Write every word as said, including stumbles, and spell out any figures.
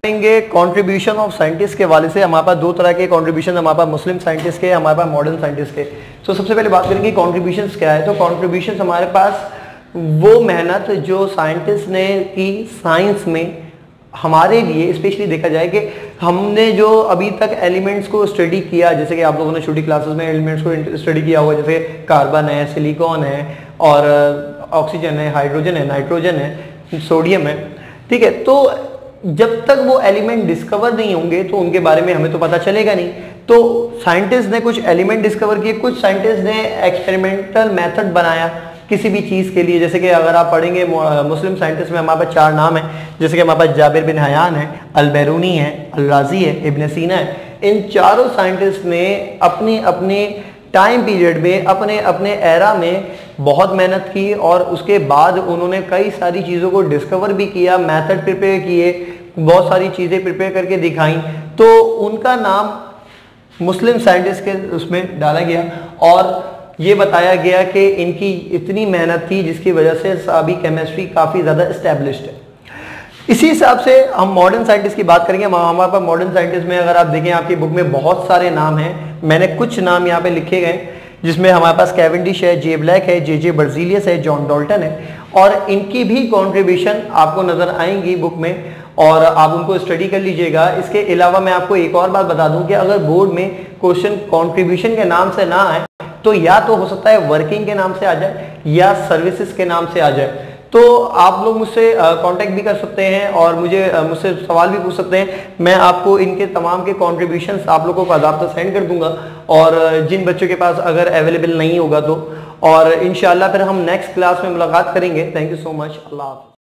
Contribution of scientist के वाले से। हमारे पास दो तरह के कंट्रीब्यूशन, हमारे पास मुस्लिम साइंटिस्ट के, हमारे पास मॉडर्न साइंटिस्ट के। तो सबसे पहले बात करेंगे कंट्रीब्यूशंस क्या है। तो कंट्रीब्यूशंस हमारे पास वो मेहनत जो साइंटिस्ट ने की साइंस में हमारे लिए, स्पेशली देखा जाए कि हमने जो अभी तक एलिमेंट्स को स्टडी किया, जैसे कि आप लोगों ने छोटी क्लासेस में एलिमेंट्स को स्टडी किया हुआ, जैसे कार्बन है, सिलिकॉन है और ऑक्सीजन है, हाइड्रोजन है, नाइट्रोजन है, सोडियम है, ठीक है। तो जब तक वो एलिमेंट डिस्कवर नहीं होंगे तो उनके बारे में हमें तो पता चलेगा नहीं। तो साइंटिस्ट ने कुछ एलिमेंट डिस्कवर किए, कुछ साइंटिस्ट ने एक्सपेरिमेंटल मेथड बनाया किसी भी चीज़ के लिए। जैसे कि अगर आप पढ़ेंगे मुस्लिम साइंटिस्ट में हमारे पास चार नाम हैं, जैसे कि हमारे पास जाबिर बिन हयान है, अल-बैरूनी है, अल-राजी है, इब्न सीना है। इन चारों साइंटिस्ट ने अपनी अपने टाइम पीरियड में, अपने अपने एरा में बहुत मेहनत की और उसके बाद उन्होंने कई सारी चीज़ों को डिस्कवर भी किया, मेथड प्रिपेयर किए, बहुत सारी चीज़ें प्रिपेयर करके दिखाई। तो उनका नाम मुस्लिम साइंटिस्ट के उसमें डाला गया और ये बताया गया कि इनकी इतनी मेहनत थी जिसकी वजह से अभी केमिस्ट्री काफ़ी ज़्यादा इस्टेब्लिश्ड है। इसी हिसाब से हम मॉडर्न साइंटिस्ट की बात करेंगे। हमारे पास मॉडर्न साइंटिस्ट में अगर आप देखें, आपकी बुक में बहुत सारे नाम हैं, मैंने कुछ नाम यहाँ पे लिखे गए, जिसमें हमारे पास कैवेंडिश है, जे ब्लैक है, जे जे बर्जीलियस है, जॉन डॉल्टन है, और इनकी भी कॉन्ट्रीब्यूशन आपको नज़र आएंगी बुक में और आप उनको स्टडी कर लीजिएगा। इसके अलावा मैं आपको एक और बात बता दूं कि अगर बोर्ड में क्वेश्चन कॉन्ट्रीब्यूशन के नाम से ना आए तो या तो हो सकता है वर्किंग के नाम से आ जाए या सर्विसेज के नाम से आ जाए। तो आप लोग मुझसे कांटेक्ट भी कर सकते हैं और मुझे मुझसे सवाल भी पूछ सकते हैं। मैं आपको इनके तमाम के कॉन्ट्रीब्यूशंस आप लोगों को बाकायदा सेंड कर दूंगा और जिन बच्चों के पास अगर अवेलेबल नहीं होगा तो, और इंशाल्लाह फिर हम नेक्स्ट क्लास में मुलाकात करेंगे। Thank you so much. अल्लाह हाफ़िज़।